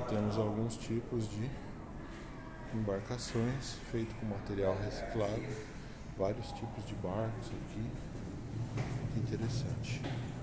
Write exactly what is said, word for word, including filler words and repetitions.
temos alguns tipos de embarcações feitos com material reciclado, vários tipos de barcos aqui, que interessante.